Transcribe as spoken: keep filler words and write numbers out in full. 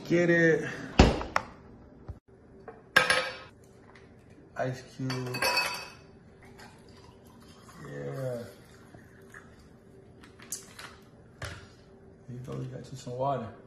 get it. Ice cube. Yeah. Here you go, you got you some water.